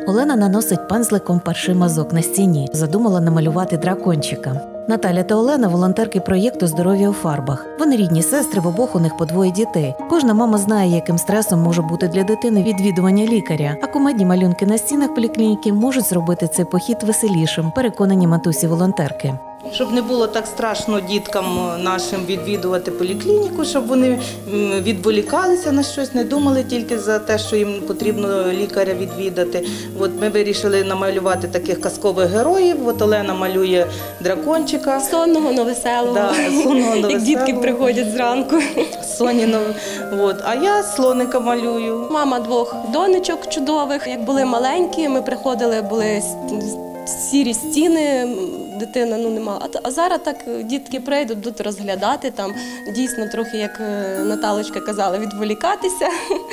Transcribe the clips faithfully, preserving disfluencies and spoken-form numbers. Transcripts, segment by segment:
Олена наносить пензликом перший мазок на стіні. Задумала намалювати дракончика. Наталя та Олена – волонтерки проєкту «Здоров'я у фарбах». Вони рідні сестри, в обох у них по двоє дітей. Кожна мама знає, яким стресом може бути для дитини відвідування лікаря. А кумедні малюнки на стінах поліклініки можуть зробити цей похід веселішим, переконані матусі-волонтерки. Щоб не було так страшно діткам нашим відвідувати поліклініку, щоб вони відволікалися на щось, не думали тільки за те, що їм потрібно лікаря відвідати. От ми вирішили намалювати таких казкових героїв. От Олена малює дракончика. Сонного, но веселого. Да, сонного, но як дітки приходять зранку. Соніно. От. А я слоника малюю. Мама двох донечок чудових. Як були маленькі, ми приходили, були сірі стіни, дитина ну, не мала. А зараз так дітки прийдуть, будуть розглядати, там дійсно трохи, як Наталочка казала, відволікатися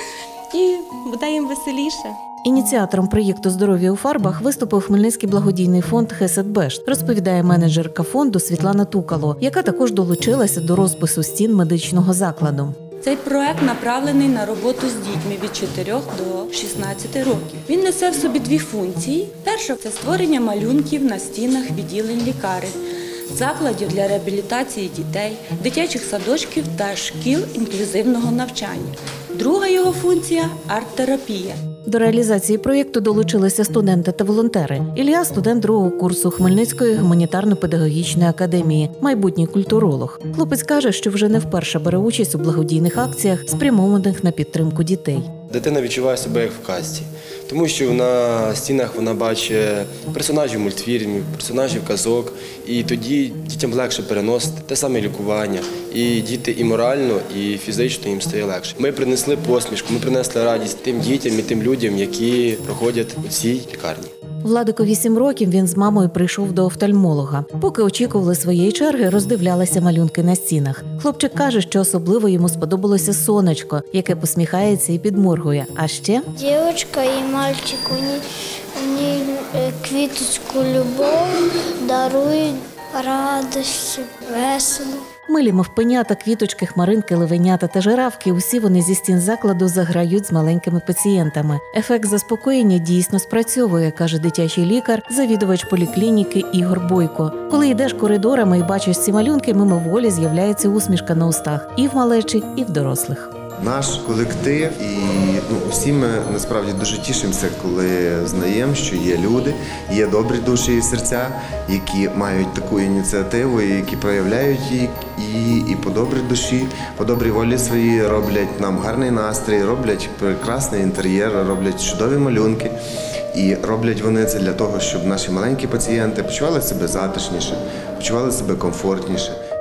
і буде їм веселіше. Ініціатором проєкту «Здоров'я у фарбах» виступив Хмельницький благодійний фонд «Хесед-Бешт», розповідає менеджерка фонду Світлана Тукало, яка також долучилася до розпису стін медичного закладу. Цей проект направлений на роботу з дітьми від чотирьох до шістнадцяти років. Він несе в собі дві функції. Перша – це створення малюнків на стінах відділень лікарень, закладів для реабілітації дітей, дитячих садочків та шкіл інклюзивного навчання. Друга його функція – арт-терапія. До реалізації проєкту долучилися студенти та волонтери. Ілля – студент другого курсу Хмельницької гуманітарно-педагогічної академії, майбутній культуролог. Хлопець каже, що вже не вперше бере участь у благодійних акціях, спрямованих на підтримку дітей. Дитина відчуває себе як в казці, тому що на стінах вона бачить персонажів мультфільмів, персонажів казок, і тоді дітям легше переносити те саме лікування. І діти і морально, і фізично їм стає легше. Ми принесли посмішку, ми принесли радість тим дітям і тим людям, які проходять у цій лікарні. Владикові сім років, він з мамою прийшов до офтальмолога. Поки очікували своєї черги, роздивлялися малюнки на стінах. Хлопчик каже, що особливо йому сподобалося сонечко, яке посміхається і підморгує. А ще дівчинка і мальчик, вони, вони квіточку любов дарують, радість, весело. Милі мавпенята, квіточки, хмаринки, левенята та жирафки – усі вони зі стін закладу заграють з маленькими пацієнтами. Ефект заспокоєння дійсно спрацьовує, каже дитячий лікар, завідувач поліклініки Ігор Бойко. Коли йдеш коридорами і бачиш ці малюнки, мимоволі з'являється усмішка на устах і в малечі, і в дорослих. Наш колектив і ну, всі ми насправді дуже тішимося, коли знаємо, що є люди, є добрі душі і серця, які мають таку ініціативу, і які проявляють її і, і по добрій душі, по добрій волі своїй роблять нам гарний настрій, роблять прекрасний інтер'єр, роблять чудові малюнки. І роблять вони це для того, щоб наші маленькі пацієнти почували себе затишніше, почували себе комфортніше.